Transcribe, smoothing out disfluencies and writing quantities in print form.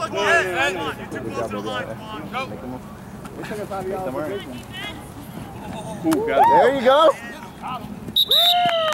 Ed, you're too close to the line. Come on, go. There you go.